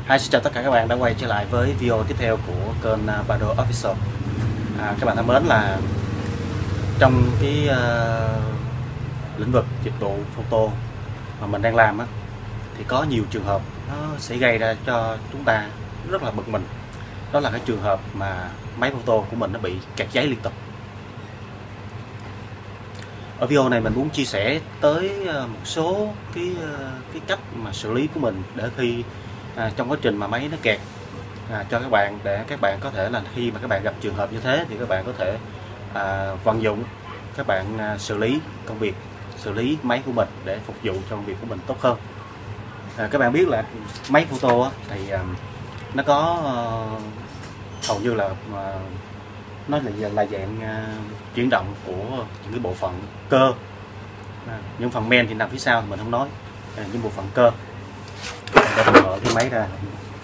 Hi, xin chào tất cả các bạn đã quay trở lại với video tiếp theo của kênh Bado Official. Các bạn thân mến, là trong cái lĩnh vực dịch vụ photo mà mình đang làm á, thì có nhiều trường hợp nó sẽ gây ra cho chúng ta rất là bực mình. Đó là cái trường hợp mà máy photo của mình nó bị kẹt giấy liên tục. Ở video này mình muốn chia sẻ tới một số cái cách mà xử lý của mình để khi trong quá trình mà máy nó kẹt cho các bạn, để các bạn có thể là khi mà các bạn gặp trường hợp như thế thì các bạn có thể vận dụng, các bạn xử lý công việc, xử lý máy của mình để phục vụ cho công việc của mình tốt hơn. Các bạn biết là máy photo thì nó có hầu như là nó là dạng chuyển động của những cái bộ phận cơ. Những phần men thì nằm phía sau thì mình không nói, những bộ phận cơ. Để mình mở cái máy ra.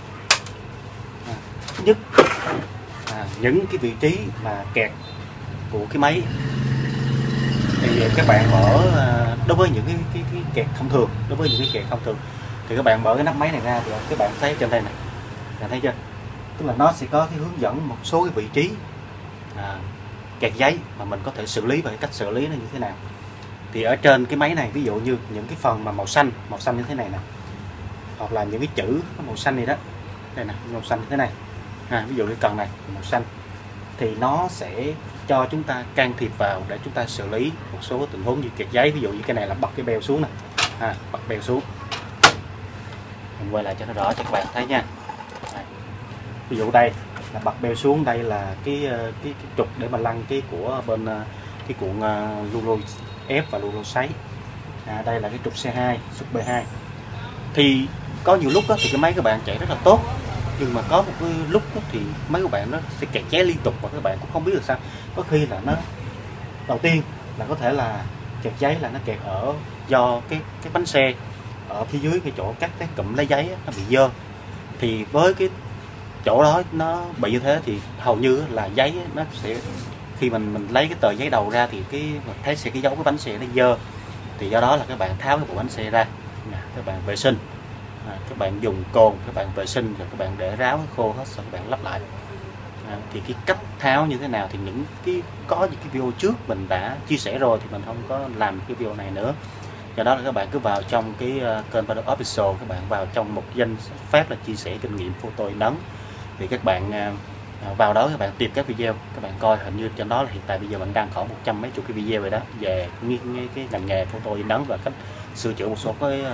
Thứ nhất, những cái vị trí mà kẹt của cái máy thì các bạn mở, đối với những cái kẹt thông thường, thì các bạn mở cái nắp máy này ra thì các bạn thấy trên đây này, bạn thấy chưa? Tức là nó sẽ có cái hướng dẫn một số cái vị trí kẹt giấy mà mình có thể xử lý, và cái cách xử lý nó như thế nào. Thì ở trên cái máy này, ví dụ như những cái phần mà màu xanh như thế này nè, hoặc là những cái chữ màu xanh này đó, đây nè, màu xanh như thế này, ví dụ cái cần này màu xanh, thì nó sẽ cho chúng ta can thiệp vào để chúng ta xử lý một số tình huống như kẹt giấy. Ví dụ như cái này là bật cái beo xuống nè, bật beo xuống. Mình quay lại cho nó rõ cho các bạn thấy nha. Ví dụ đây là bật beo xuống, đây là cái trục để mà lăn cái của bên cái cuộn rulo ép và rulo sấy. Đây là cái trục C2, trục B2. Thì có nhiều lúc thì cái máy các bạn chạy rất là tốt, nhưng mà có một cái lúc thì máy của bạn nó sẽ kẹt giấy liên tục và các bạn cũng không biết được sao. Có khi là nó, đầu tiên là có thể là kẹt giấy là nó kẹt ở do cái bánh xe ở phía dưới cái chỗ cắt cái cụm lấy giấy nó bị dơ. Thì với cái chỗ đó nó bị như thế thì hầu như là giấy nó sẽ, khi mình lấy cái tờ giấy đầu ra thì mình thấy sẽ cái dấu cái bánh xe nó dơ. Thì do đó là các bạn tháo cái bộ bánh xe ra, các bạn vệ sinh, các bạn dùng cồn, các bạn vệ sinh rồi các bạn để ráo khô hết, xong các bạn lắp lại. Thì cái cách tháo như thế nào thì có những cái video trước mình đã chia sẻ rồi, thì mình không có làm cái video này nữa. Do đó là các bạn cứ vào trong cái kênh Bado Official, các bạn vào trong một danh pháp là chia sẻ kinh nghiệm photo in ấn, thì các bạn vào đó các bạn tìm các video, các bạn coi. Hình như trên đó là hiện tại bây giờ mình đang khoảng 100 mấy chục cái video rồi đó, về cái ngành nghề photo in ấn và cách sửa chữa một số cái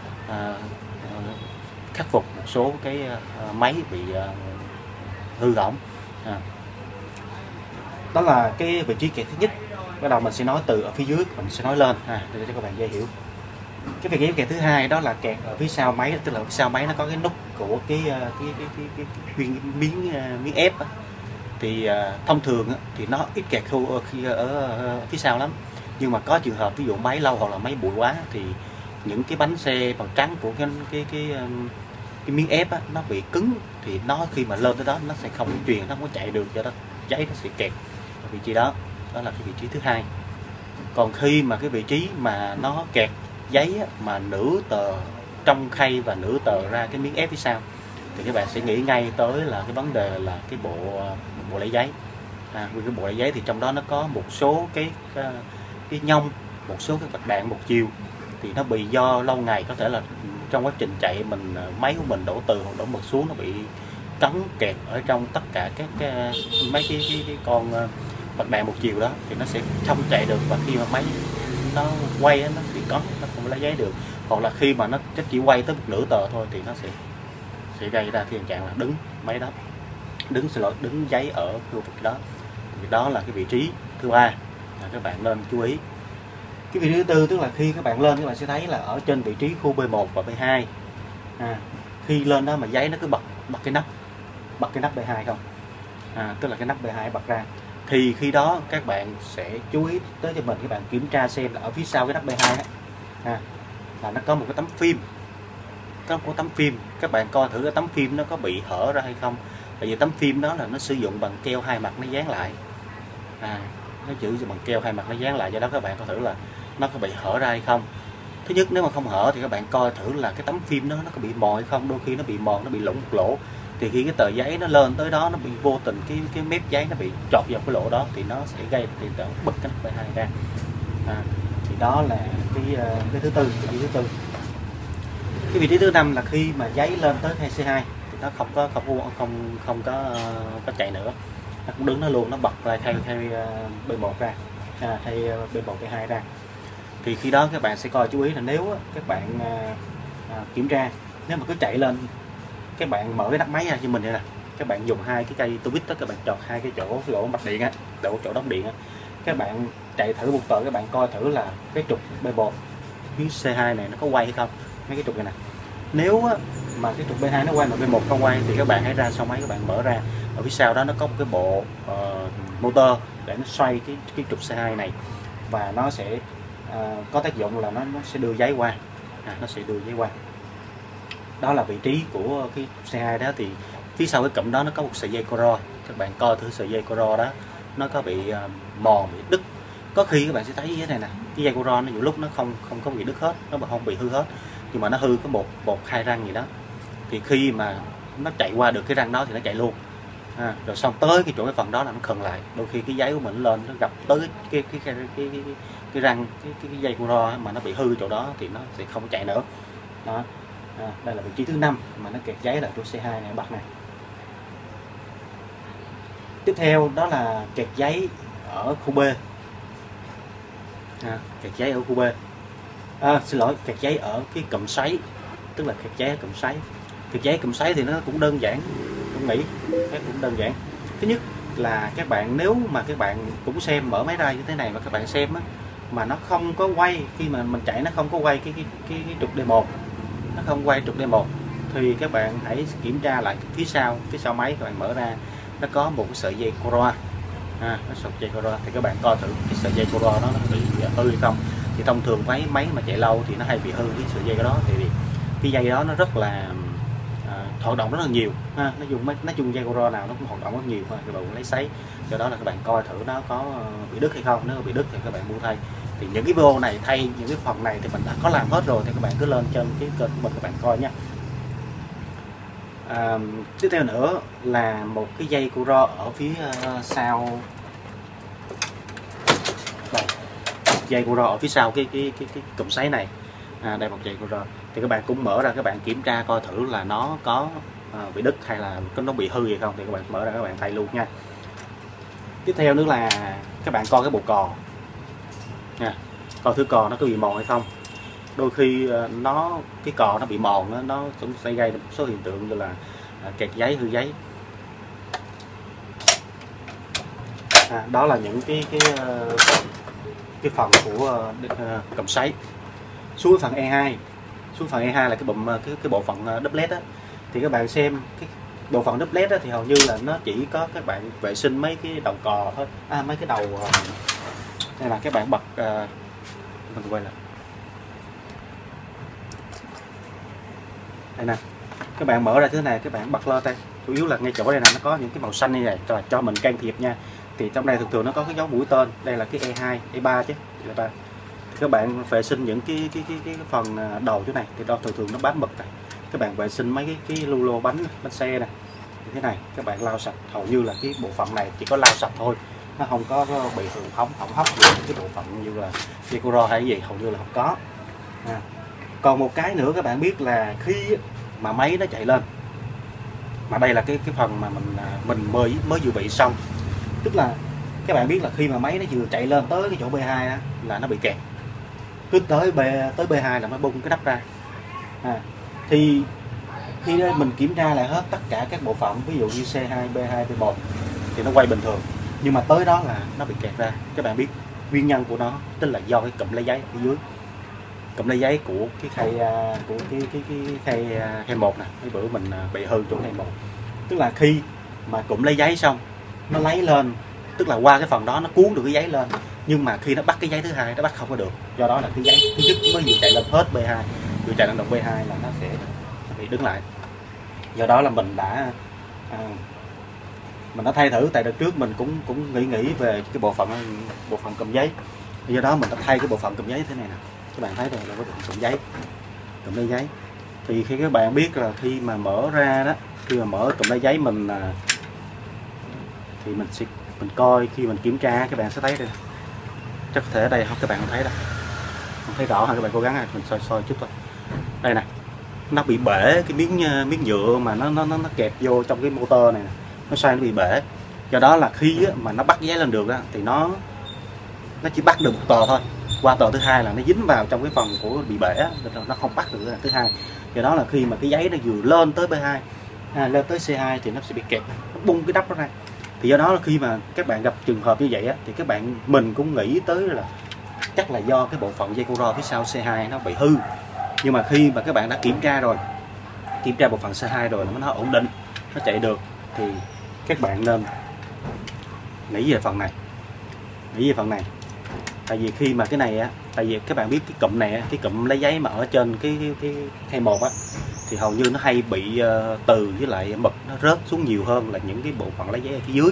khắc phục một số cái máy bị hư hỏng. Đó là cái vị trí kẹt thứ nhất. Bắt đầu mình sẽ nói từ ở phía dưới, mình sẽ nói lên để cho các bạn dễ hiểu. Cái vị trí kẹt thứ hai đó là kẹt ở phía sau máy, tức là phía sau máy nó có cái nút của cái miếng ép. Thì thông thường thì nó ít kẹt khi ở phía sau lắm, nhưng mà có trường hợp ví dụ máy lâu hoặc là máy bụi quá thì những cái bánh xe màu trắng của cái miếng ép nó bị cứng, thì nó khi mà lên tới đó nó sẽ không truyền, nó không có chạy được, do đó giấy nó sẽ kẹt ở vị trí đó. Đó là cái vị trí thứ hai. Còn khi mà cái vị trí mà nó kẹt giấy mà nửa tờ trong khay và nửa tờ ra cái miếng ép phía sau, thì các bạn sẽ nghĩ ngay tới là cái vấn đề là cái bộ lấy giấy. Vì cái bộ lấy giấy thì trong đó nó có một số cái nhông, một số cái vật đạn một chiều, thì nó bị do lâu ngày, có thể là trong quá trình chạy máy của mình đổ từ hoặc đổ mực xuống, nó bị cấn kẹt ở trong tất cả các mấy cái con vật đạn một chiều đó, thì nó sẽ không chạy được. Và khi mà máy nó quay nó thì cấn, nó không lấy giấy được. Hoặc là khi mà nó chỉ quay tới một nửa tờ thôi thì nó sẽ gây ra tình trạng là đứng máy đó, đứng giấy ở khu vực đó. Thì đó là cái vị trí thứ ba, các bạn nên chú ý. Cái vị trí thứ tư, tức là khi các bạn lên, các bạn sẽ thấy là ở trên vị trí khu B1 và B2, khi lên đó mà giấy nó cứ bật cái nắp B2 không, tức là cái nắp B2 bật ra, thì khi đó các bạn sẽ chú ý tới cho mình, các bạn kiểm tra xem là ở phía sau cái nắp B2 là nó có một cái tấm phim, các bạn coi thử cái tấm phim nó có bị hở ra hay không. Tại vì tấm phim đó là nó sử dụng bằng keo hai mặt nó dán lại, nó chữ bằng keo hai mặt nó dán lại, do đó các bạn coi thử là nó có bị hở ra hay không. Thứ nhất, nếu mà không hở thì các bạn coi thử là cái tấm phim nó có bị mòn hay không. Đôi khi nó bị mòn, nó bị lủng một lỗ, thì khi cái tờ giấy nó lên tới đó, nó bị vô tình cái mép giấy nó bị chọt vào cái lỗ đó thì nó sẽ gây hiện tượng bật cái nắp B2 ra. Thì đó là cái thứ tư, cái vị trí thứ tư. Cái vị trí thứ năm là khi mà giấy lên tới 2C2 thì nó không có chạy nữa, nó cũng đứng nó luôn, nó bật ra thay B1 ra, thay B1 B2 ra. Thì khi đó các bạn sẽ coi chú ý là nếu các bạn kiểm tra, nếu mà cứ chạy lên, các bạn mở cái nắp máy ra cho mình đây nè, các bạn dùng hai cái cây tô vít đó, các bạn chọt hai cái chỗ lỗ mạch điện á, chỗ đóng điện á, các bạn chạy thử một tờ, các bạn coi thử là cái trục B1 phía C2 này nó có quay hay không, mấy cái trục này nè. Nếu mà cái trục B2 nó quay mà B1 không quay thì các bạn hãy ra sau máy, các bạn mở ra, ở phía sau đó nó có một cái bộ motor để nó xoay cái trục C2 này, và nó sẽ có tác dụng là nó sẽ đưa giấy qua, nó sẽ đưa giấy qua. Đó là vị trí của cái C2 đó. Thì phía sau cái cụm đó nó có một sợi dây coro, các bạn coi thử sợi dây coro đó nó có bị mòn, bị đứt. Có khi các bạn sẽ thấy như thế này nè, cái dây coro nó nhiều lúc nó không có bị đứt hết, nó không bị hư hết, nhưng mà nó hư có một hai răng gì đó. Thì khi mà nó chạy qua được cái răng đó thì nó chạy luôn, rồi xong tới cái chỗ cái phần đó là nó khựng lại. Đôi khi cái giấy của mình lên nó gặp tới cái răng, cái dây coro mà nó bị hư chỗ đó thì nó sẽ không chạy nữa đó. Đây là vị trí thứ 5 mà nó kẹt giấy là chỗ C2 này bắt này. Tiếp theo đó là kẹt giấy ở khu B. Kẹt giấy ở khu B. Xin lỗi, kẹt giấy ở cái cụm xoáy, tức là kẹt giấy ở cụm xoáy. Kẹt giấy cụm xoáy thì nó cũng đơn giản, tôi nghĩ cái cũng đơn giản. Thứ nhất là các bạn, nếu mà các bạn cũng xem mở máy ra như thế này mà các bạn xem á, mà nó không có quay, khi mà mình chạy nó không có quay cái trục D1, nó không quay trục D1 thì các bạn hãy kiểm tra lại phía sau máy, các bạn mở ra, nó có một cái sợi dây coro, nó sợi dây coro, thì các bạn coi thử cái sợi dây coro nó bị hư hay không. Thì thông thường máy mà chạy lâu thì nó hay bị hư cái sợi dây đó, thì cái dây đó nó rất là hoạt động rất là nhiều, nó dùng dây coro nào nó cũng hoạt động rất nhiều, các bạn cũng lấy sấy. Do đó là các bạn coi thử nó có bị đứt hay không, nếu bị đứt thì các bạn mua thay. Thì những cái video này thay những cái phần này thì mình đã có làm hết rồi, thì các bạn cứ lên trên cái kênh của mình các bạn coi nha. Tiếp theo nữa là một cái dây coro ở phía sau đây, dây coro ở phía sau cái cụm xoáy này. Đây một dây coro thì các bạn cũng mở ra, các bạn kiểm tra coi thử là nó có bị đứt hay là nó bị hư gì không, thì các bạn mở ra các bạn thay luôn nha. Tiếp theo nữa là các bạn coi cái bộ cò nha, coi thử cò nó có bị mòn hay không. Đôi khi cái cò nó bị mòn nó cũng sẽ gây một số hiện tượng như là kẹt giấy, hư giấy. Đó là những cái phần của cụm xoáy. Xuống phần E2, là cái bộ phận doublet á, thì các bạn xem cái bộ phận doublet á, thì hầu như là nó chỉ có các bạn vệ sinh mấy cái đầu cò thôi, mấy cái đầu đây là các bạn bật mình quay lại đây nè, các bạn mở ra thứ này, các bạn bật lên đây, chủ yếu là ngay chỗ đây là nó có những cái màu xanh như này cho mình can thiệp nha. Thì trong đây thường nó có cái dấu mũi tên, đây là cái E2, E3 chứ, E3. Các bạn vệ sinh những cái phần đầu chỗ này thì thường nó bám mực này. Các bạn vệ sinh mấy cái lu lô bánh xe này như thế này, các bạn lau sạch. Hầu như là cái bộ phận này chỉ có lau sạch thôi, nó không có bị hỏng hóc cái bộ phận như là dây coro hay cái gì, hầu như là không có. Còn một cái nữa các bạn biết là khi mà máy nó chạy lên, mà đây là cái phần mà mình mới dự bị xong, tức là các bạn biết là khi mà máy nó vừa chạy lên tới cái chỗ B2 á, là nó bị kẹt, cứ tới B2 là nó bung cái nắp ra. Thì khi mình kiểm tra lại hết tất cả các bộ phận, ví dụ như C2, B2, B1 thì nó quay bình thường, nhưng mà tới đó là nó bị kẹt ra. Các bạn biết nguyên nhân của nó tức là do cái cụm lấy giấy phía dưới, cụm lấy giấy của cái khay 1 nè. Cái bữa mình bị hư chỗ khay 1, tức là khi mà cụm lấy giấy xong nó lấy lên, tức là qua cái phần đó nó cuốn được cái giấy lên, nhưng mà khi nó bắt cái giấy thứ hai nó bắt không có được. Do đó là cái giấy thứ nhất mới vừa chạy lên hết B2, vừa chạy lên đồng B2 là nó sẽ bị đứng lại. Do đó là mình đã thay thử, tại đợt trước mình cũng nghĩ về cái bộ phận cụm giấy. Do đó mình đã thay cái bộ phận cụm giấy thế này nè. Các bạn thấy đây là cái cụm giấy, cụm đáy giấy. Thì khi các bạn biết là khi mà mở ra đó, khi mà mở cụm đáy giấy mình thì mình coi, khi mình kiểm tra các bạn sẽ thấy đây. Chắc có thể ở đây không, các bạn không thấy đâu, không thấy rõ hả? Các bạn cố gắng mình soi chút thôi. Đây nè, nó bị bể cái miếng nhựa mà nó kẹp vô trong cái motor này, nó xoay nó bị bể. Do đó là khi mà nó bắt giấy lên được đó, thì nó chỉ bắt được một tờ thôi, qua tờ thứ hai là nó dính vào trong cái phần của bị bể, nó không bắt được cái thứ hai. Do đó là khi mà cái giấy nó vừa lên tới B2 lên tới C2 thì nó sẽ bị kẹp, nó bung cái nắp đó ra. Thì do đó là khi mà các bạn gặp trường hợp như vậy á, thì mình cũng nghĩ tới là chắc là do cái bộ phận dây cô ro phía sau C2 nó bị hư. Nhưng mà khi mà các bạn đã kiểm tra bộ phận C2 rồi nó ổn định, nó chạy được, thì các bạn nên nghĩ về phần này. Tại vì khi mà cái này á, tại vì các bạn biết cái cụm này, cái cụm lấy giấy mà ở trên cái khay 1 á, thì hầu như nó hay bị từ với lại mực nó rớt xuống nhiều hơn là những cái bộ phận lấy giấy ở phía dưới.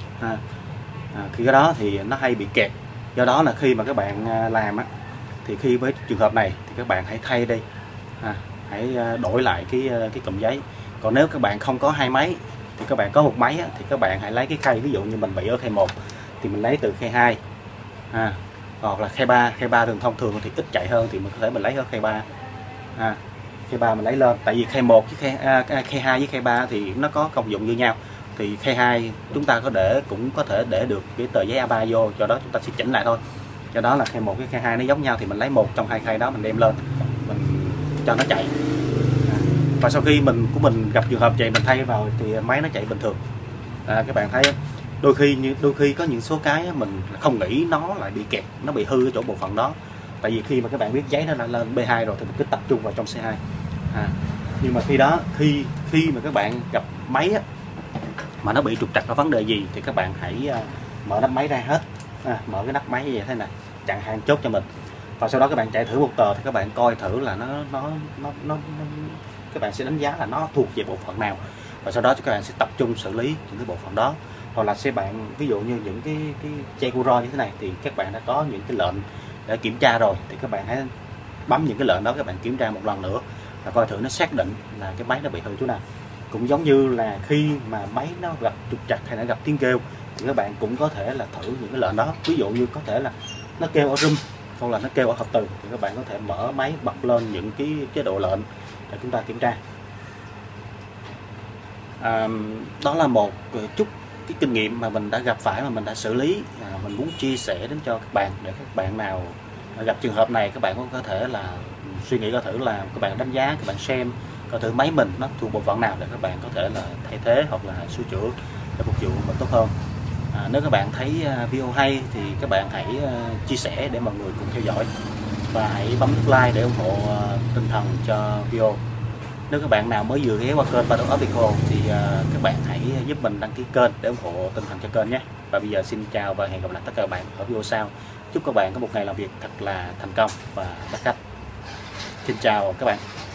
Khi cái đó thì nó hay bị kẹt. Do đó là khi mà các bạn làm á, thì khi với trường hợp này thì các bạn hãy thay đi, hãy đổi lại cái cụm giấy. Còn nếu các bạn không có hai máy thì các bạn có một máy á, thì các bạn hãy lấy cái khay, ví dụ như mình bị ở khay 1 thì mình lấy từ khay 2, hoặc là khay 3. Khay 3 thông thường thì ít chạy hơn thì mình có thể lấy ở khay 3. Khay 3 mình lấy lên, tại vì khay 1 với khay 2 với khay 3 thì nó có công dụng như nhau. Thì khay 2 chúng ta cũng có thể để được cái tờ giấy A3 vô, do đó chúng ta sẽ chỉnh lại thôi. Do đó là khay 1 với khay 2 nó giống nhau thì mình lấy một trong hai khay đó mình đem lên, mình cho nó chạy. Và sau khi mình gặp trường hợp vậy mình thay vào thì máy nó chạy bình thường. Các bạn thấy đôi khi có những số cái mình không nghĩ nó lại bị kẹt, nó bị hư ở chỗ bộ phận đó. Tại vì khi mà các bạn biết giấy nó đã lên B2 rồi thì mình cứ tập trung vào trong C2. Nhưng mà khi mà các bạn gặp máy á, mà nó bị trục trặc có vấn đề gì thì các bạn hãy mở nắp máy ra hết, mở cái nắp máy như vậy thế này, chặn hàng chốt cho mình. Và sau đó các bạn chạy thử một tờ thì các bạn coi thử là nó các bạn sẽ đánh giá là nó thuộc về bộ phận nào, và sau đó các bạn sẽ tập trung xử lý những cái bộ phận đó. Hoặc là ví dụ như những cái dây cô ro như thế này thì các bạn đã có những cái lệnh để kiểm tra rồi, thì các bạn hãy bấm những cái lệnh đó, các bạn kiểm tra một lần nữa và coi thử nó xác định là cái máy nó bị hư chỗ nào. Cũng giống như là khi mà máy nó gặp trục trặc hay là gặp tiếng kêu thì các bạn cũng có thể là thử những cái lệnh đó. Ví dụ như có thể là nó kêu ở rung hoặc là nó kêu ở hợp từ thì các bạn có thể mở máy bật lên những cái chế độ lệnh để chúng ta kiểm tra. Đó là một chút cái kinh nghiệm mà mình đã gặp phải, mà mình đã xử lý, mình muốn chia sẻ đến cho các bạn, để các bạn nào gặp trường hợp này các bạn cũng có thể là suy nghĩ coi thử là các bạn đánh giá, các bạn xem coi thử máy mình nó thuộc bộ phận nào để các bạn có thể là thay thế hoặc là sửa chữa để phục vụ mình tốt hơn. Nếu các bạn thấy video hay thì các bạn hãy chia sẻ để mọi người cùng theo dõi, và hãy bấm nút like để ủng hộ tinh thần cho video. Nếu các bạn nào mới vừa ghé qua kênh Ba Đốm Official thì các bạn hãy giúp mình đăng ký kênh để ủng hộ tinh thần cho kênh nhé. Và bây giờ xin chào và hẹn gặp lại tất cả các bạn ở video sau. Chúc các bạn có một ngày làm việc thật là thành công và đắt khách. Xin chào các bạn.